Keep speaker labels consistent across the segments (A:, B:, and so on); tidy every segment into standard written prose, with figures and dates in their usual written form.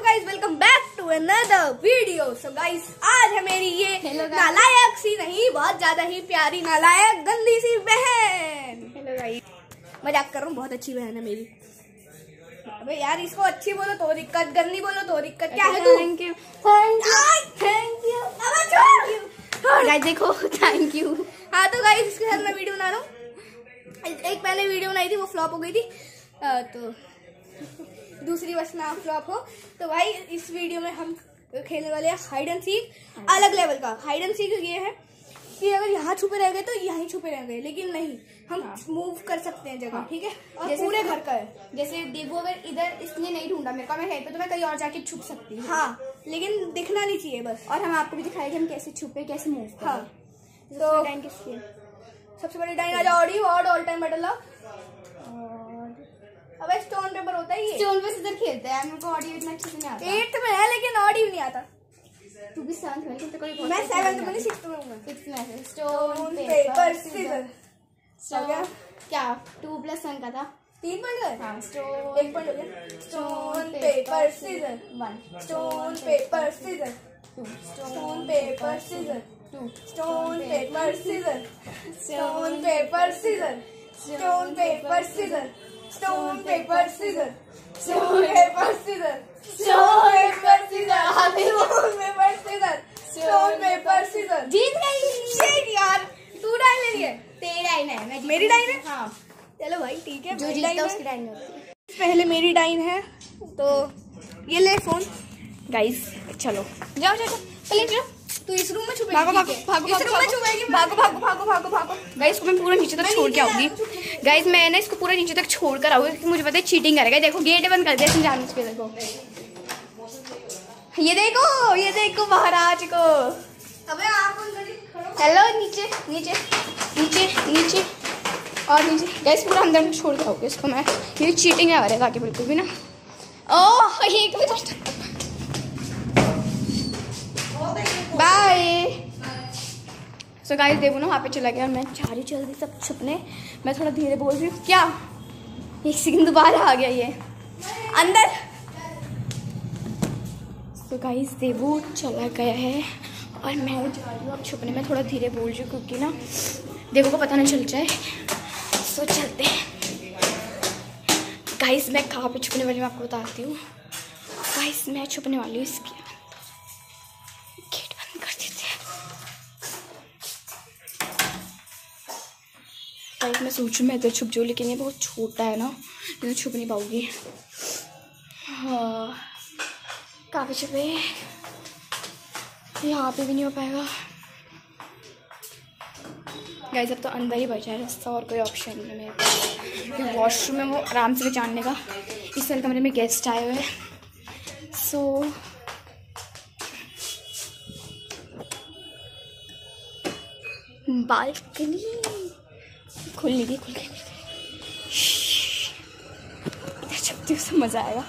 A: Guys welcome back to another video. So guys आज है मेरी ये नालायक सी नहीं बहुत ज्यादा ही प्यारी नालायक गंदी सी बहन। हेलो गाइस, मजाक कर रहा हूँ, बहुत अच्छी बहन है मेरी। अबे यार इसको अच्छी बोलो तो दिक्कत, गंदी बोलो तो दिक्कत। क्या है तू? Thank you thank you. Guys देखो थैंक यू। हाँ तो गाइस इसके साथ मैं वीडियो बना रहा हूँ। एक पहले वीडियो बनाई थी वो फ्लॉप हो गई थी, तो दूसरी बस ना फ्लॉप हो। तो भाई इस वीडियो में हम खेलने वाले हैं हाइड एंड सीक। अलग लेवल का हाइड एंड सीक ये है कि अगर यहाँ छुपे रह गए तो यहीं छुपे रह गए, लेकिन नहीं हम मूव कर सकते हैं जगह। ठीक है, और पूरे घर का है। जैसे देखो अगर इधर इसने नहीं ढूंढा मेरे को, मैं है तो मैं कहीं और जाके छुप सकती हूँ। हाँ लेकिन दिखना नहीं चाहिए बस। और हम आपको भी दिखाएंगे हम कैसे छुपे कैसे मूव करें। हाँ तो डाइन किसकी है? सबसे बड़ी डाइन आ जाओ ऑडी और ऑल टाइम बैटल। अब स्टोन पेपर होता है, ये स्टोन पे सीधर खेलते हैं। मेरे को ऑडी इतना अच्छे से नहीं आता। 8th में है लेकिन ऑडी नहीं आता। तू भी 7th में, तो कोई मैं 7th में नहीं 6th में हूं। 6th में है स्टोन पेपर सीजर। क्या 2 + 1 का था 3 पॉइंट गए। हां स्टोन 1 पॉइंट हो गया। Stone paper scissor 1 stone paper scissor 2 stone paper scissor 2 stone paper scissor stone paper scissor stone paper scissor stone paper scissor stone paper scissor stone paper scissor stone paper scissor stone paper scissor. जीत गई। Shit यार, तू dine ले रही है। तेरी dine है, मैं मेरी डाइन है। हाँ चलो भाई ठीक है, जो जीतता उसकी डाइन होती है। पहले मेरी डाइन है तो ये ले फोन। गाइस चलो जाओ जाओ चलिए चलो। तू इस रूम में छुपेगी। भागो भागो भागो इस रूम में छुपेगी। भागो भागो भागो भागो भागो। गाइस को मैं पूरा नीचे तक छोड़ के आऊंगी। गाइस मैं ना इसको पूरा नीचे तक छोड़ कर आऊंगी क्योंकि मुझे पता है चीटिंग करेगा। देखो गेट बंद कर दिया जानबूझ के। देखो ये देखो महाराज को। अबे आप हेलो नीचे नीचे नीचे नीचे और नीचे। गाइस पूरा अंदर में छोड़ के आऊंगी इसको मैं। ये चीटिंग ना करेगा आगे बिल्कुल भी ना। ओह ये बाय। सो गाइस देखो ना वहाँ पे चला गया और मैं जा रही जल्दी सब छुपने। मैं थोड़ा धीरे बोल रही हूँ। क्या 1 सेकंड दोबारा आ गया ये अंदर। सो गाइस देवो चला गया है और मैं जा रही हूँ अब छुपने। मैं थोड़ा धीरे बोल रही हूँ क्योंकि ना देवो को पता नहीं चल जाए। सो चलते हैं गाइस। मैं कहाँ पे छुपने वाली मैं आपको बताती हूँ। गाइस मैं छुपने वाली हूँ इसकी। मैं सोचूं मैं इधर छुप जाऊँ, लेकिन ये बहुत छोटा है ना, इधर छुप नहीं पाऊंगी। हाँ काफ़ी छुपे, यहाँ पे भी नहीं हो पाएगा। गाइस अब तो अंदर ही बचा है रास्ता, और कोई ऑप्शन नहीं है मेरे पास। वॉशरूम में वो आराम से पहचानने का। इस साल कमरे में गेस्ट आए हुए हैं। सो बालकनी खुल गई खुल गई। इधर छपती हूँ सब मजा आएगा।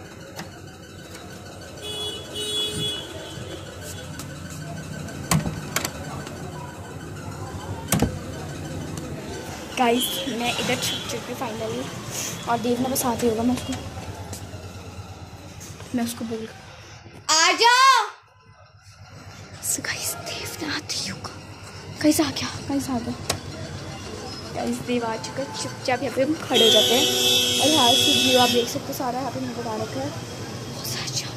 A: गाइस मैं इधर छुप चुकी फाइनली और देखना बस आते होगा। मैं उसको बोल आ जाओ। गाइस देखना आती होगा। गाइस आ गया गाइस आ गया। गाइस देव आ चुका। चुपचाप यहाँ पे हम खड़े हो जाते हैं और यहाँ से व्यू आप देख सकते हो सारा। यहाँ पे मैं बता रखा है बहुत अच्छा।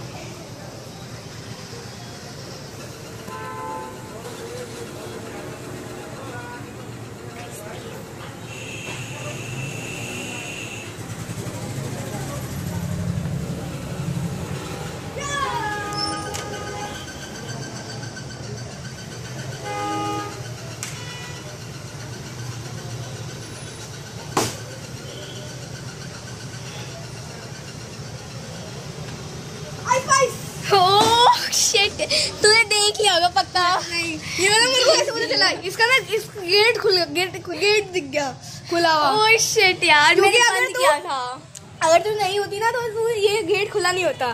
A: तूने देख लिया होगा पक्का। नहीं ये वाला मेरे को ऐसे पता चला। इसका ना इस गेट गेट दिख गया खुला हुआ। ओह शिट यार मैंने बंद किया था। अगर तू नहीं होती ना तो तू ये गेट खुला नहीं होता।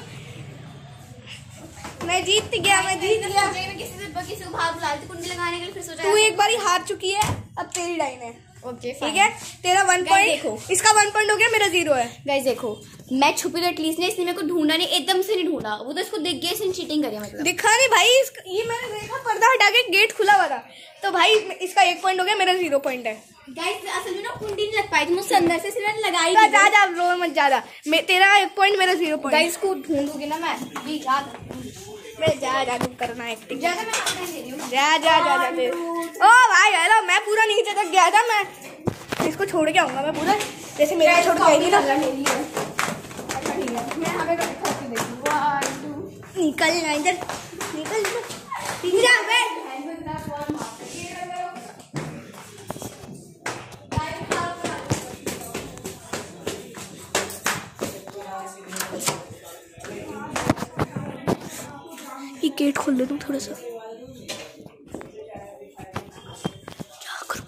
A: मैं जीत गया। मैं किसी को भाग बुला कुंडी लगाने के लिए फिर सोचा। तू एक बार ही हार चुकी है, अब तेरी डाइन है। ओके
B: ठीक है, तेरा 1 पॉइंट, देखो इसका 1 पॉइंट हो गया, मेरा 0 है।
A: गाइस देखो मैं छुपी तो एटलीस्ट ने, इसने मेरे को ढूंढा नहीं, एकदम से नहीं ढूंढा, वो तो इसको दिख गया, इसने चीटिंग करी, मतलब
B: दिखा नहीं भाई, ये मैंने देखा, पर्दा हटा के गेट खुला हुआ था, तो भाई इसका 1 पॉइंट हो गया, मेरा 0 पॉइंट है।
A: गाइस असल में ना कुंडी नहीं लग पाई थी मुझसे, अंदर से सिर्फ लगाई
B: थी। ज्यादा रो मत, ज्यादा तेरा 1 पॉइंट, मेरा 0 पॉइंट।
A: गाइस को ढूंढूंगी ना मैं, भी याद
B: मैं जा तुम करना एक्टिंग,
A: ज्यादा मैं अपना ले रही हूं,
B: जा। ओ भाई हेलो, मैं पूरा नीचे तक गया था, मैं इसको छोड़ के आऊंगा मैं पूरा, जैसे मेरा छोड़ के आएगी ना। निकल ना इधर, निकल ये गेट खोल दे तुम थोड़ा सा, क्या करूं?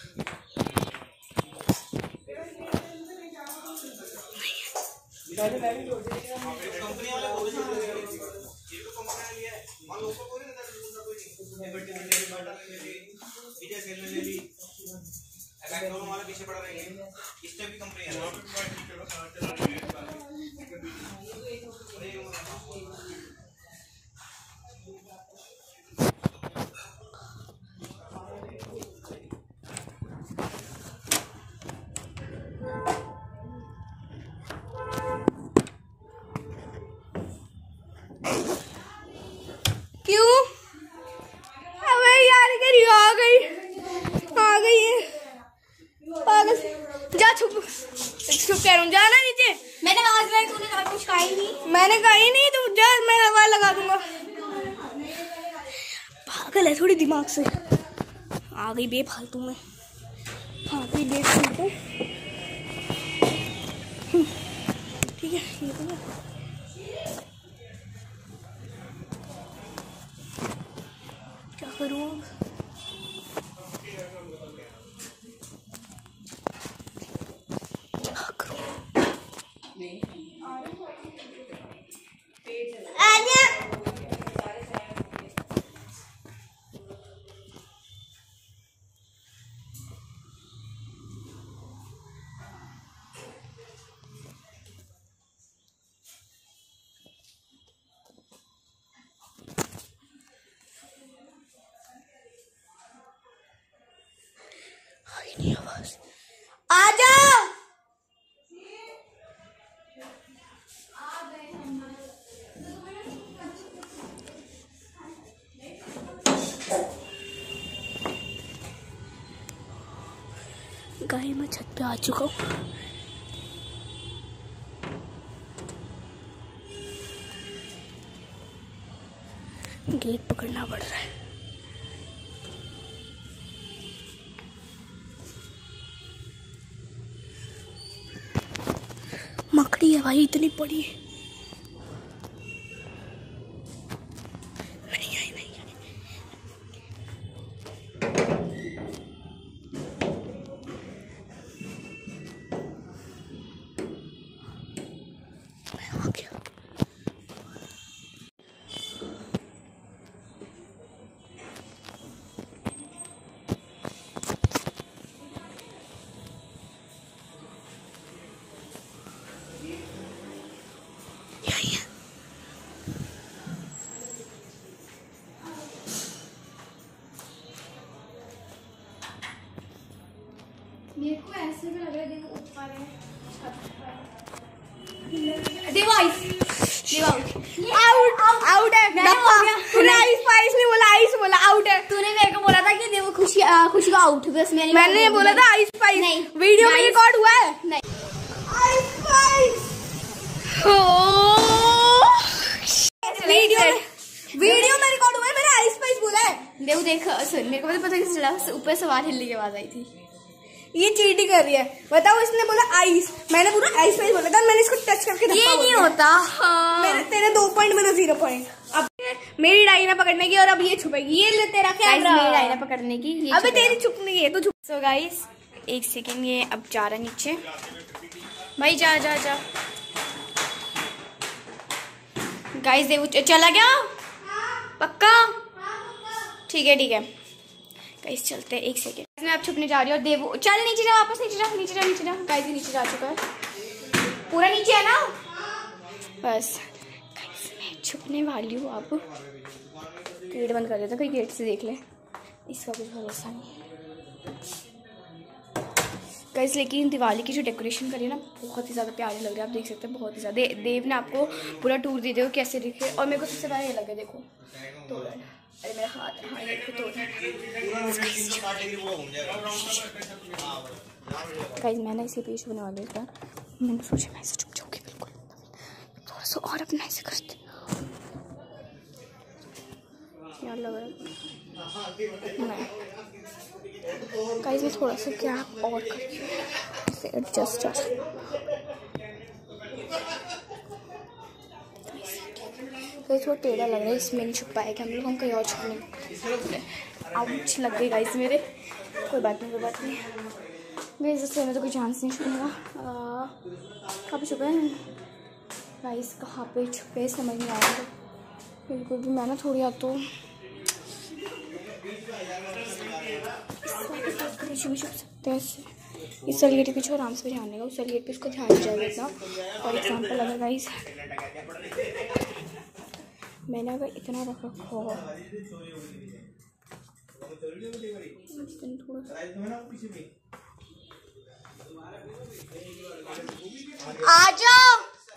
C: पीछे पड़ रही है, इस टाइप की कंपनी है।
B: क्यों? अबे यार करी आ गई है पागल, जा छुप कह रहा हूँ, जाना नीचे।
A: मैंने आवाज लगाई, तूने तो कुछ कहा ही नहीं।
B: मैंने कहा ही नहीं, तू जा, मैं आवाज लगा दूंगा। पागल है थोड़ी, दिमाग से आ गई बेफालतू में, आ गई बेफालतू। ठीक है, ये तो ना क्या करूँ अब? आजा गाय, मैं छत पे आ चुका हूँ। गेट पकड़ना पड़ रहा है। मकड़ी है भाई, इतनी बड़ी है। नहीं आई, नहीं आई। मैं आ गया।
A: मेरे को ऐसे भी लग रहा है, देखो ऊपर है, छत पर। डिवाइस
B: आउट है। तूने आइस पाइस नहीं बोला, आइस बोला, आउट है।
A: तूने मेरे को बोला था कि देखो खुशी को आउट, बस
B: मैंने बोला था आइस पाइस।
A: नहीं,
B: वीडियो में रिकॉर्ड हुआ है।
A: नहीं,
B: आइस पाइस वीडियो में रिकॉर्ड हुआ है, मैंने आइस पाइस बोला है।
A: देखो देख, मेरे को पता कैसे चला, ऊपर से आवाज हिलने की आवाज आई थी।
B: ये चीटिंग कर रही है, बताओ। इसने बोला आइस, मैंने पूरा आइस पाइस बोला था, मैंने इसको टच करके
A: ये नहीं होता। हाँ।
B: तेरे 2 पॉइंट, मेरा 0 पॉइंट। अब मेरी डायना पकड़ने की, और अब ये छुपेगी। ये ले तेरा कैमरा,
A: मेरी डायना पकड़ने की।
B: अबे तेरी छुपने की है, तो छुप।
A: सो गाइस 1 सेकेंड, ये अब जा रहा नीचे। भाई जा जा जा। गाइस देखो चला गया, पक्का? ठीक है ठीक है,
B: गाइस चलते हैं, 1 सेकेंड। मैं अब छुपने जा रही हूँ और देवू चल नीचे जा, वापस नीचे जा, नीचे जा, नीचे जा। गाइस नीचे जा चुका है, पूरा नीचे है ना। बस गाइस मैं छुपने वाली हूँ। अब गेट बंद कर देता, कोई गेट से देख ले, इसका कुछ भरोसा नहीं गाइस। लेकिन दिवाली की जो डेकोरेशन करी है ना, बहुत ही ज़्यादा प्यारे लग रहे हैं, आप देख सकते हैं, बहुत ही ज़्यादा। देव ने आपको पूरा टूर दे दिया कैसे दिखे। और मेरे को सबसे पहले ये लगा, देखो तोरण, अरे मेरा हाथ है, हाँ ये तोरण। गाइस मैं ना इसे पेश होने वाली था, मैंने सोचा मैं इसे छुप जाऊँगी बिल्कुल, थोड़ा सा और अपना ऐसे करते यार लग रहा है। गाइस मैं थोड़ा सा गैप और करके एडजस्ट थोड़ा टेढ़ा लग रहा है, इसमें नहीं छुप पाएगा हम कहीं और छुपने। आउच लग गई गाइस मेरे, कोई बात नहीं, कोई बात नहीं। मेरे हिस्से में तो कोई चांस नहीं छुपने का। कहाँ पे छुपे हैं गाइस, कहाँ पे छुपे समझ नहीं आ रहा बिल्कुल भी। मैं ना थोड़ी या तो पीछे भी छुप सकते हैं इससे। इस वाले गेट के पीछे आराम से ध्यान देगा, उस वाले गेट पे उसको ध्यान नहीं जाएगा इतना। फॉर एग्जाम्पल अगर गाइस मैंने अगर इतना रख रखा होगा, आ जाओ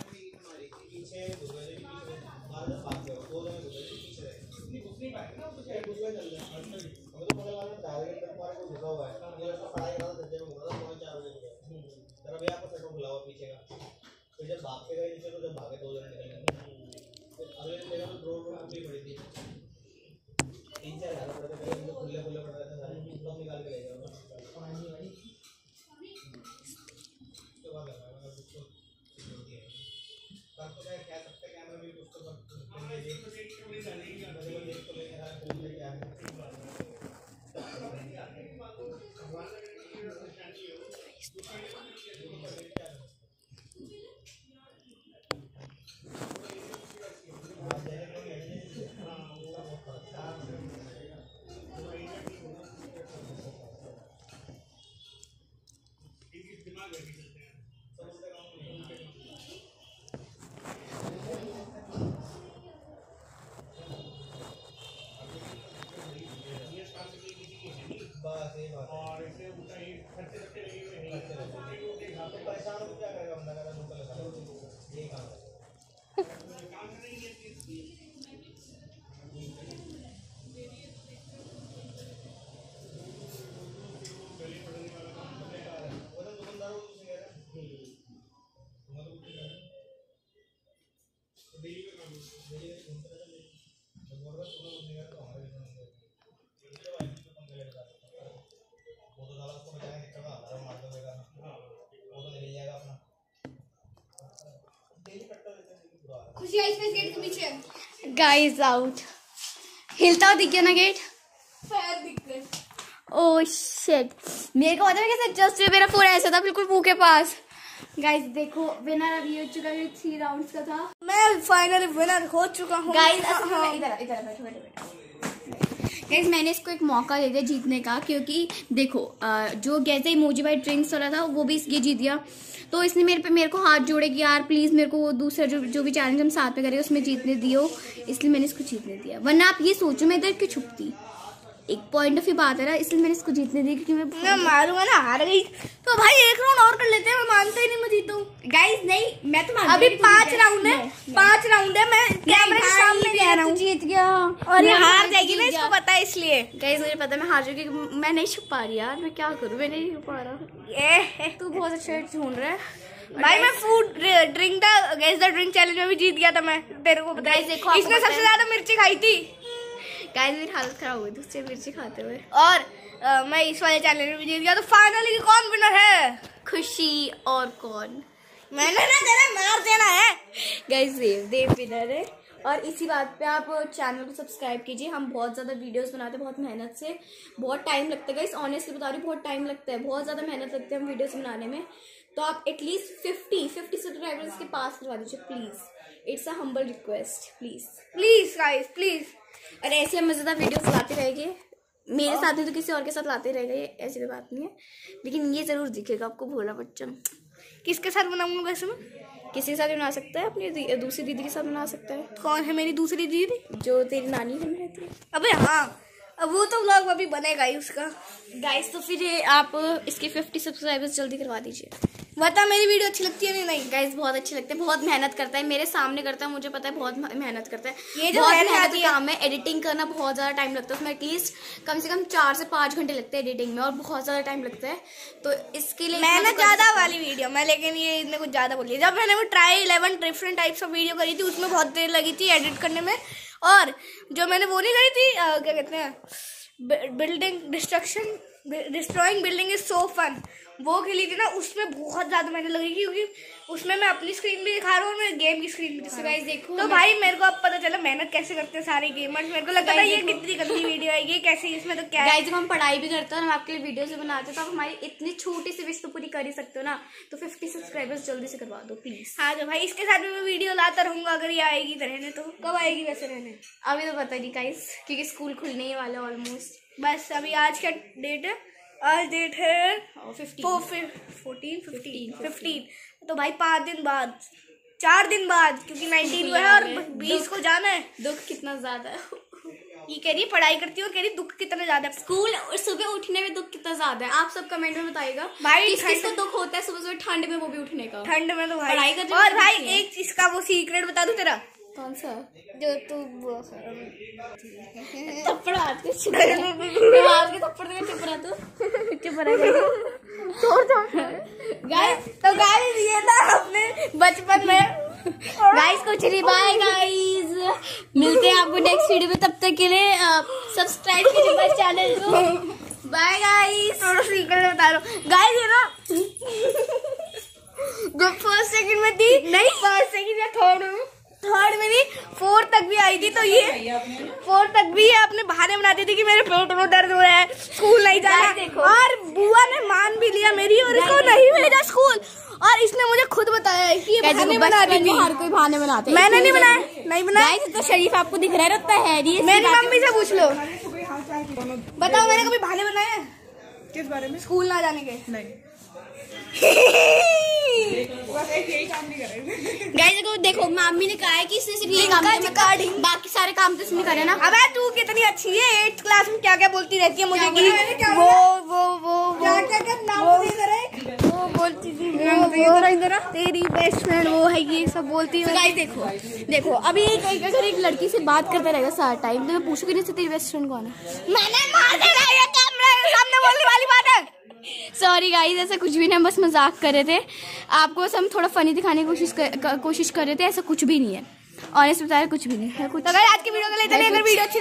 A: खुशी आई स्पेस गेट के पीछे।
B: गाइस आउट, हिलता हुआ दिख गया ना गेट,
A: फायर दिख गया।
B: ओह शिट, मेरे को पता है कैसे जस्ट मेरा फोन ऐसा था बिल्कुल मुंह के पास। गाइस देखो विनर अभी हो चुका है, 3 राउंड्स का था, मैं फाइनली विनर हो चुका हूँ। गाइस इधर इधर बैठो। गाइस मैंने इसको एक मौका दे दिया जीतने का, क्योंकि देखो जो गैसे इमोजी बाई ड्रिंक्स वाला था वो भी ये जीत गया, तो इसने मेरे को हाथ जोड़े कि यार प्लीज मेरे को वो दूसरा जो भी चैलेंज हम साथ में करेंगे उसमें जीतने दियो, इसलिए मैंने इसको जीतने दिया। वरना आप ये सोचो मैं इधर क्यों छुपती, एक पॉइंट ऑफ व्यू बात है ना, इसलिए मैंने इसको जीतने दी, क्योंकि मैं मारूंगा ना हार गई तो भाई 1 राउंड और कर लेते हैं, मैं मानता ही नहीं मैं जीतूं।
A: गाइस नहीं मैं तो
B: अभी 5 राउंड है, 5 राउंड है, मैं कैमरे के सामने कह रहा हूँ जीत गया और ये हार जाएगी ना, इसको पता है, इसलिए गाइस मुझे पता है मैं हार जाऊंगी, मैं नहीं छुप पा रही यार, मैं क्या करूँ, मैं नहीं छुप पा रहा। तू बहुत अच्छा ढूंढ रहा है भाई, मैं फूड ड्रिंक था गैस द ड्रिंक चैलेंज में भी जीत गया था मैं, तेरे को पता है, इसने सबसे ज्यादा मिर्ची खाई थी। गाइस मेरी हालत खराब हुई दूसरे मिर्ची खाते हुए, और मैं इस वाले चैलेंज में भी जीत गया, तो फाइनली कौन विनर है? खुशी। और कौन? मैंने ना तेरा मार देना है। गाइस देव विनर है, और इसी बात पे आप चैनल को सब्सक्राइब कीजिए, हम बहुत ज्यादा वीडियोस बनाते हैं बहुत मेहनत से, बहुत टाइम लगता है गाइस, ऑनेस्टली बता रही हूँ बहुत टाइम लगता है, बहुत ज्यादा मेहनत लगती है हम वीडियोस बनाने में, तो आप एटलीस्ट 50 सब्सक्राइबर्स के पास करवा दीजिए please, it's a humble request, please guys please. और ऐसे हम मजेदार वीडियोस लाते रहेंगे, मेरे साथ ही तो किसी और के साथ लाते रहेगा, ये ऐसी कोई बात नहीं है, लेकिन ये जरूर दिखेगा आपको भोला बच्चा।
A: किसके साथ बनाऊंगा वैसे मैं?
B: किसी के साथ भी बना सकता है, अपनी दूसरी दीदी के साथ बना सकता है।
A: कौन है मेरी दूसरी दीदी?
B: जो तेरी नानी घर में रहती है।
A: अबे हाँ, अब वो तो व्लॉग अभी बनेगा ही उसका।
B: गाइस तो फिर आप इसके 50 सब्सक्राइबर्स जल्दी करवा दीजिए।
A: बता मेरी वीडियो अच्छी लगती है नहीं?
B: गाइस बहुत अच्छी लगती है, बहुत मेहनत करता है, मेरे सामने करता है, मुझे पता है बहुत मेहनत करता है।
A: ये जो
B: बहुत
A: है
B: मेहनत का काम है, एडिटिंग करना बहुत ज़्यादा टाइम लगता है उसमें, एटलीस्ट कम से कम 4 से 5 घंटे लगते हैं एडिटिंग में, और बहुत ज़्यादा टाइम लगता है। तो इसके लिए
A: मैंने ज़्यादा वाली वीडियो मैं, लेकिन ये इतने कुछ ज़्यादा बोली। जब मैंने वो try 11 different types of video करी थी, उसमें बहुत देर लगी थी एडिट करने में। और जो मैंने वो नहीं करी थी, क्या कहते हैं, building destroying building is so fun, वो खेली थी ना, उसमें बहुत ज्यादा मेहनत लगी, क्योंकि उसमें मैं अपनी स्क्रीन भी दिखा रहा हूँ और मैं गेम की स्क्रीन भी दिखा रहा हूँ। देखो तो भाई मेरे को अब पता चला मेहनत कैसे करते हैं सारे गेमर्स। मेरे को लगा था ये कितनी गंदी वीडियो है, ये कैसे, इसमें तो क्या है।
B: जब हम पढ़ाई भी करते हैं और हम आपके लिए वीडियो से बनाते हैं, तो आप हमारी इतनी छोटी सी विश तो पूरी कर ही सकते हो ना। तो 50 सब्सक्राइबर्स जल्दी से करवा दो प्लीज।
A: हाँ तो भाई इसके साथ भी मैं वीडियो लाता रहूंगा, अगर ये आएगी तो रहने। तो कब आएगी वैसे रहने?
B: अभी तो पता नहीं गाइस, क्योंकि स्कूल खुलने ही वाला है ऑलमोस्ट।
A: बस अभी आज का डेट है, आज डेट है 15। तो भाई 5 दिन बाद, 4 दिन बाद, क्योंकि 19 को है और 20 को जाना है।
B: दुख कितना ज्यादा है।
A: ये कह रही है पढ़ाई करती हूँ, कह रही दुख कितना ज्यादा है।
B: स्कूल और सुबह उठने में दुख कितना ज्यादा है, आप सब कमेंट में बताइएगा
A: भाई।
B: किसको दुख होता है सुबह सुबह ठंड में, वो भी उठने का।
A: ठंड में तो भाई
B: पढ़ाई का।
A: और भाई एक चीज का वो सीक्रेट बता दूं तेरा।
B: कौन सा?
A: जो तू
B: थप्पड़ हाथ के थप्पड़ देगा, चुप रहा तू, चुप रहा।
A: गाइस तो गाइस ये ना अपने बचपन में
B: गाइस कुछ नहीं। बाय गाइस, मिलते हैं आपको नेक्स्ट वीडियो में, तब तक के लिए सब्सक्राइब कीजिए मेरे चैनल को। Bye guys.
A: थोड़ा सीक्रेट बता रहा हूँ गाइस, ये ना जो फर्स्ट सेकंड में थी, नहीं फर्स्ट सेकंड या थर्ड में भी, 4 तक भी आई थी, तो ये 4 तक भी ये अपने बहाने बनाती थी कि मेरे पेट में दर्द हो रहा है, स्कूल नहीं जाना। और बुआ ने मान भी लिया मेरी और इसको नहीं भेजा स्कूल, और इसने मुझे खुद बताया है कि ये बहाने बनाती थी।
B: हर कोई बहाने बनाते हैं,
A: मैंने नहीं बनाया, नहीं बनाया।
B: तो शरीफ आपको दिख रहा रहता है,
A: मेरी मम्मी से पूछ लो। बताओ मैंने कभी बहाने बनाए हैं?
D: किस बारे में?
A: स्कूल ना जाने के।
D: नहीं।
B: गाइस देखो मम्मी ने कहा है कि इसने सिर्फ ये काम किया, बाकी सारे काम तो इसने करे ना।
A: अबे तू कितनी अच्छी है, 8th क्लास में क्या क्या बोलती रहती है मुझे कि वो बोलती थी, वो तेरी बेस्ट फ्रेंड वो है, ये सब बोलती है।
B: गाइस देखो अभी अगर एक लड़की से बात करता रहेगा सारा टाइम, तो मैं पूछूंगी नहीं तेरी बेस्ट फ्रेंड कौन है।
A: मैंने मार देना, ये कैमरे सामने बोलने वाली बात है।
B: सॉरी गाइस, ऐसा कुछ भी नहीं, हम बस मजाक कर रहे थे, आपको बस हम थोड़ा फनी दिखाने की कोशिश कर रहे थे, ऐसा कुछ भी नहीं है, ऑनेस्ट बता रहे कुछ भी नहीं है कुछ।
A: तो अगर आज की वीडियो को लेकर अगर वीडियो अच्छी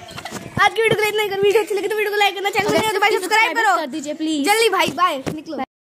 A: आज की वीडियो को लेकर वीडियो अच्छी लगी तो वीडियो को लाइक करना, चैनल को सब्सक्राइब करो,
B: कर दीजिए प्लीज।
A: जल्दी भाई, बाय, निकलो।